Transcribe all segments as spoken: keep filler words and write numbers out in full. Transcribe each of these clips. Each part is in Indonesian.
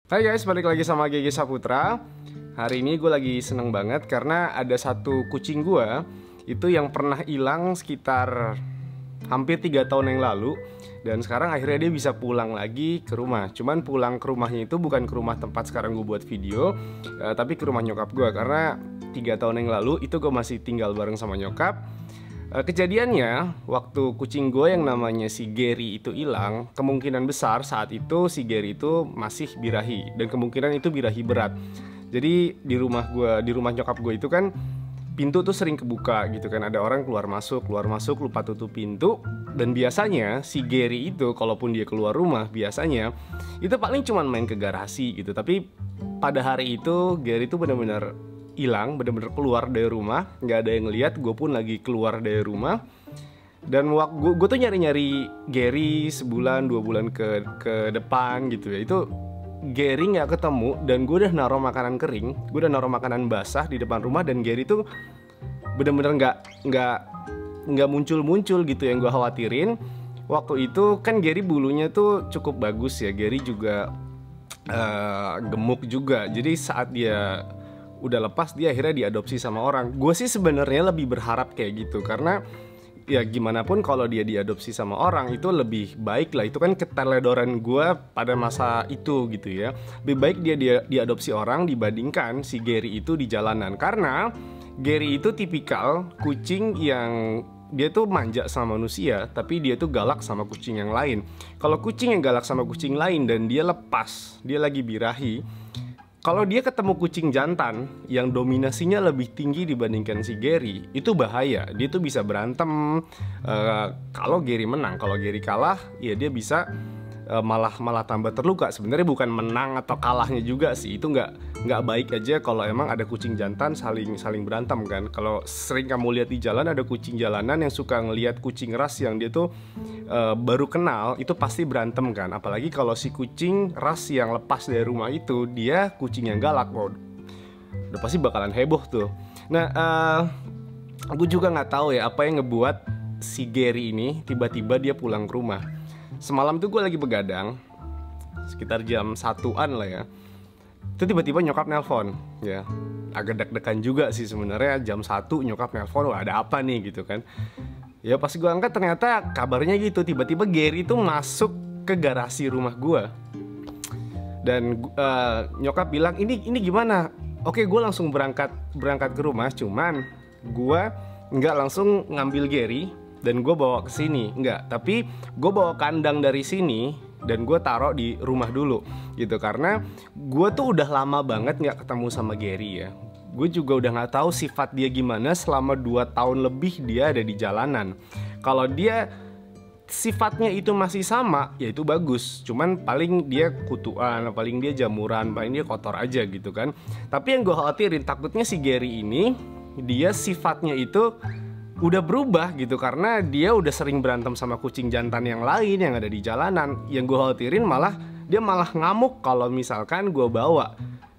Hai guys, balik lagi sama G G Saputra. Hari ini gue lagi seneng banget karena ada satu kucing gue itu yang pernah hilang sekitar hampir tiga tahun yang lalu. Dan sekarang akhirnya dia bisa pulang lagi ke rumah. Cuman pulang ke rumahnya itu bukan ke rumah tempat sekarang gue buat video, eh, tapi ke rumah nyokap gue. Karena tiga tahun yang lalu itu gue masih tinggal bareng sama nyokap. Uh, Kejadiannya waktu kucing gue yang namanya si Gary itu hilang, kemungkinan besar saat itu si Gary itu masih birahi dan kemungkinan itu birahi berat. Jadi di rumah gue, di rumah nyokap gue itu kan pintu tuh sering kebuka gitu kan, ada orang keluar masuk, keluar masuk lupa tutup pintu. Dan biasanya si Gary itu kalaupun dia keluar rumah biasanya itu paling cuman main ke garasi gitu. Tapi pada hari itu Gary itu benar-benar hilang, bener-bener keluar dari rumah, nggak ada yang ngeliat. Gue pun lagi keluar dari rumah dan waktu gue tuh nyari-nyari Gary sebulan dua bulan ke ke depan gitu ya. Itu Gary nggak ketemu dan gue udah naruh makanan kering, gue udah naruh makanan basah di depan rumah dan Gary tuh bener-bener nggak nggak nggak muncul-muncul gitu. Yang gue khawatirin waktu itu kan Gary bulunya tuh cukup bagus ya, Gary juga uh, gemuk juga. Jadi saat dia udah lepas, dia akhirnya diadopsi sama orang. Gue sih sebenarnya lebih berharap kayak gitu karena ya gimana pun kalau dia diadopsi sama orang itu lebih baik lah. Itu kan keteledoran gue pada masa itu gitu ya. Lebih baik dia, dia diadopsi orang dibandingkan si Gary itu di jalanan. Karena Gary itu tipikal kucing yang dia tuh manja sama manusia, tapi dia tuh galak sama kucing yang lain. Kalau kucing yang galak sama kucing lain dan dia lepas, dia lagi birahi, kalau dia ketemu kucing jantan yang dominasinya lebih tinggi dibandingkan si Gary, itu bahaya. Dia tuh bisa berantem. uh, Kalau Gary menang, kalau Gary kalah, ya dia bisa uh, malah malah tambah terluka. Sebenarnya bukan menang atau kalahnya juga sih. Itu nggak nggak baik aja kalau emang ada kucing jantan saling saling berantem kan. Kalau sering kamu lihat di jalan ada kucing jalanan yang suka ngelihat kucing ras yang dia tuh Uh, baru kenal, itu pasti berantem kan. Apalagi kalau si kucing ras yang lepas dari rumah itu dia kucing yang galak, wow, udah pasti bakalan heboh tuh. Nah, uh, gue juga nggak tahu ya apa yang ngebuat si Gary ini tiba-tiba dia pulang ke rumah. Semalam tuh gue lagi begadang sekitar jam satuan lah ya. Itu tiba-tiba nyokap nelpon ya. Agak deg-degan juga sih sebenarnya, jam satu nyokap nelpon, wah ada apa nih gitu kan. Ya pas gue angkat ternyata kabarnya gitu, tiba-tiba Gary itu masuk ke garasi rumah gue. Dan uh, nyokap bilang, ini ini gimana? Oke, gue langsung berangkat berangkat ke rumah, cuman gue nggak langsung ngambil Gary dan gue bawa ke sini, nggak. Tapi gue bawa kandang dari sini dan gue taruh di rumah dulu gitu. Karena gue tuh udah lama banget nggak ketemu sama Gary ya. Gue juga udah gak tahu sifat dia gimana selama dua tahun lebih dia ada di jalanan. Kalau dia sifatnya itu masih sama, ya itu bagus. Cuman paling dia kutuan, paling dia jamuran, paling dia kotor aja gitu kan. Tapi yang gue khawatirin, takutnya si Gary ini dia sifatnya itu udah berubah gitu. Karena dia udah sering berantem sama kucing jantan yang lain yang ada di jalanan. Yang gue khawatirin malah dia malah ngamuk kalau misalkan gue bawa.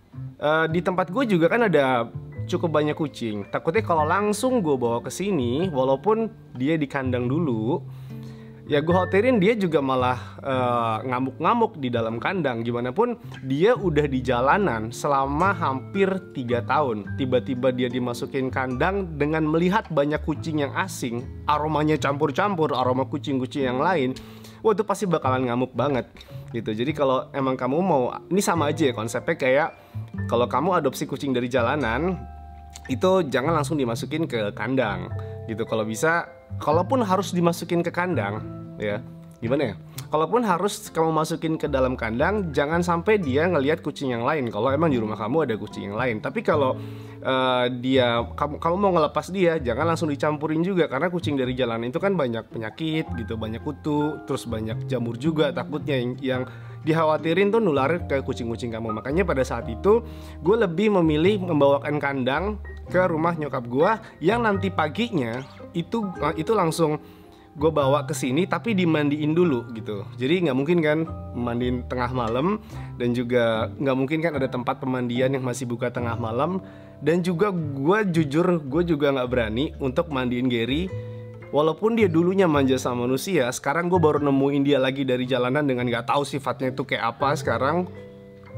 Uh, di tempat gue juga kan ada cukup banyak kucing. Takutnya kalau langsung gue bawa ke sini, walaupun dia di kandang dulu, ya gue khawatirin dia juga malah uh, ngamuk-ngamuk di dalam kandang. Gimana pun dia udah di jalanan selama hampir tiga tahun. Tiba-tiba dia dimasukin kandang dengan melihat banyak kucing yang asing, aromanya campur-campur, aroma kucing-kucing yang lain. Wah, itu pasti bakalan ngamuk banget gitu. Jadi kalau emang kamu mau, ini sama aja ya konsepnya kayak kalau kamu adopsi kucing dari jalanan, itu jangan langsung dimasukin ke kandang gitu. Kalau bisa, kalaupun harus dimasukin ke kandang ya, gimana ya, kalaupun harus kamu masukin ke dalam kandang, jangan sampai dia ngelihat kucing yang lain. Kalau emang di rumah kamu ada kucing yang lain. Tapi kalau uh, dia kamu kamu mau ngelepas dia, jangan langsung dicampurin juga. Karena kucing dari jalanan itu kan banyak penyakit gitu, banyak kutu, terus banyak jamur juga. Takutnya yang, yang dikhawatirin tuh nular ke kucing-kucing kamu. Makanya pada saat itu gue lebih memilih membawakan kandang ke rumah nyokap gue, yang nanti paginya itu itu langsung gue bawa ke sini tapi dimandiin dulu gitu. Jadi nggak mungkin kan mandiin tengah malam, dan juga nggak mungkin kan ada tempat pemandian yang masih buka tengah malam. Dan juga gue jujur, gue juga nggak berani untuk mandiin Gary. Walaupun dia dulunya manja sama manusia, sekarang gue baru nemuin dia lagi dari jalanan dengan nggak tahu sifatnya itu kayak apa sekarang.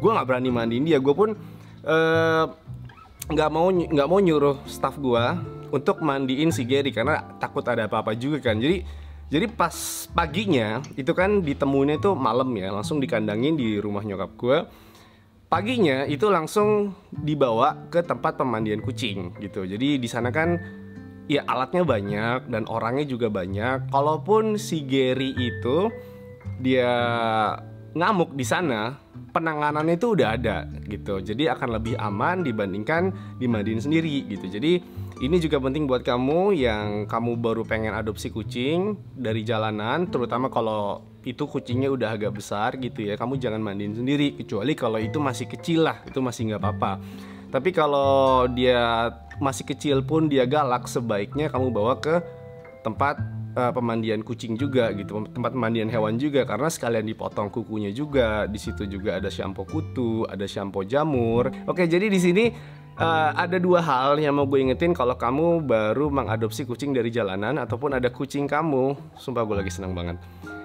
gue nggak berani mandiin dia. Gue pun eh, nggak uh, mau nggak mau nyuruh staff gue untuk mandiin si Gary karena takut ada apa-apa juga kan. Jadi jadi pas paginya itu kan ditemuinnya itu malam ya, langsung dikandangin di rumah nyokap gue. Paginya itu langsung dibawa ke tempat pemandian kucing gitu. Jadi di sana kan ya alatnya banyak dan orangnya juga banyak. Kalaupun si Gary itu dia ngamuk di sana, penanganannya itu udah ada gitu. Jadi akan lebih aman dibandingkan dimandiin sendiri gitu. Jadi ini juga penting buat kamu yang kamu baru pengen adopsi kucing dari jalanan, terutama kalau itu kucingnya udah agak besar gitu ya. Kamu jangan mandiin sendiri, kecuali kalau itu masih kecil lah, itu masih nggak apa-apa. Tapi kalau dia masih kecil pun dia galak, sebaiknya kamu bawa ke tempat uh, pemandian kucing juga gitu, tempat pemandian hewan juga, karena sekalian dipotong kukunya juga. Di situ juga ada shampoo kutu, ada shampoo jamur. Oke, jadi di sini uh, ada dua hal yang mau gue ingetin kalau kamu baru mengadopsi kucing dari jalanan ataupun ada kucing kamu. Sumpah gue lagi senang banget.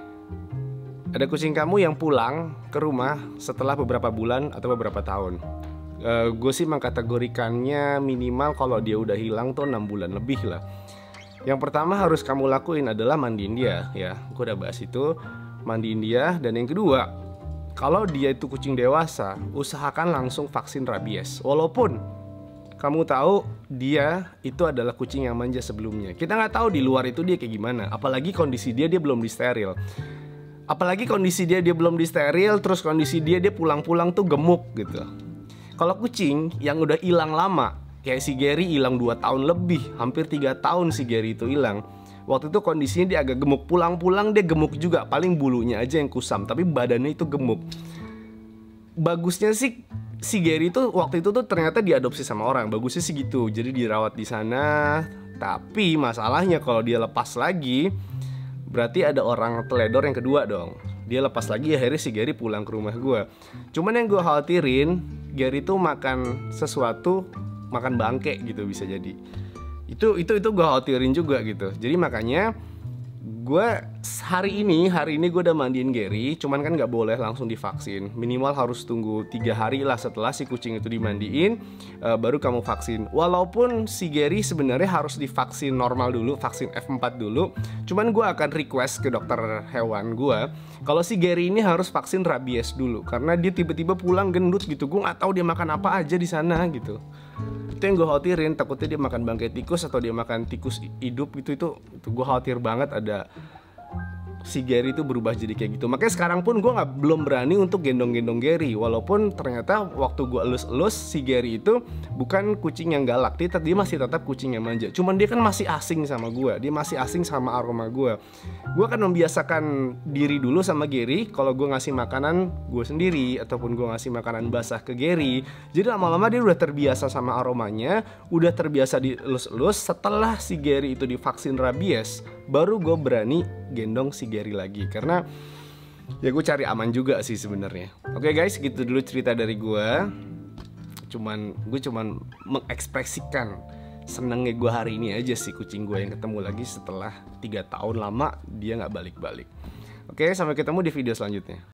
Ada kucing kamu yang pulang ke rumah setelah beberapa bulan atau beberapa tahun. Uh, gue sih mengkategorikannya minimal kalau dia udah hilang tuh enam bulan lebih lah. Yang pertama harus kamu lakuin adalah mandiin dia ya. Gue udah bahas itu, mandiin dia. Dan yang kedua, kalau dia itu kucing dewasa, usahakan langsung vaksin rabies. Walaupun kamu tahu dia itu adalah kucing yang manja sebelumnya. Kita nggak tahu di luar itu dia kayak gimana. Apalagi kondisi dia dia belum disteril. Apalagi kondisi dia dia belum disteril, terus kondisi dia dia pulang-pulang tuh gemuk gitu. Kalau kucing yang udah hilang lama, kayak si Gary hilang dua tahun lebih, hampir tiga tahun si Gary itu hilang. Waktu itu kondisinya dia agak gemuk, pulang-pulang dia gemuk juga, paling bulunya aja yang kusam, tapi badannya itu gemuk. Bagusnya sih si Gary itu waktu itu tuh ternyata diadopsi sama orang, bagusnya sih gitu. Jadi dirawat di sana. Tapi masalahnya kalau dia lepas lagi, berarti ada orang teledor yang kedua dong. Dia lepas lagi, akhirnya si Gary pulang ke rumah gue. Cuman yang gue khawatirin, Gary tuh makan sesuatu, makan bangke gitu bisa jadi. Itu itu itu gue khawatirin juga gitu. Jadi makanya gue hari ini hari ini gue udah mandiin Gary. Cuman kan nggak boleh langsung divaksin. Minimal harus tunggu tiga hari lah setelah si kucing itu dimandiin, uh, baru kamu vaksin. Walaupun si Gary sebenarnya harus divaksin normal dulu, vaksin F empat dulu. Cuman gue akan request ke dokter hewan gue kalau si Gary ini harus vaksin rabies dulu, karena dia tiba-tiba pulang gendut gitu. Gue nggak tahu dia makan apa aja di sana gitu. Itu yang gue khawatirin, takutnya dia makan bangkai tikus atau dia makan tikus hidup gitu. Itu, itu gue khawatir banget ada si Gary itu berubah jadi kayak gitu. Makanya sekarang pun gue nggak belum berani untuk gendong-gendong Gary. Walaupun ternyata waktu gue elus-elus si Gary itu bukan kucing yang galak, dia, dia masih tetap kucing yang manja. Cuman dia kan masih asing sama gue, dia masih asing sama aroma gue. Gue akan membiasakan diri dulu sama Gary. Kalau gue ngasih makanan gue sendiri ataupun gue ngasih makanan basah ke Gary, jadi lama-lama dia udah terbiasa sama aromanya, udah terbiasa dielus-elus. Setelah si Gary itu divaksin rabies, baru gue berani gendong si Gary lagi, karena ya gue cari aman juga sih sebenarnya. Oke guys, gitu dulu cerita dari gue. Cuman gue cuman mengekspresikan senengnya gue hari ini aja sih, kucing gue yang ketemu lagi setelah tiga tahun lama dia nggak balik-balik. Oke, sampai ketemu di video selanjutnya.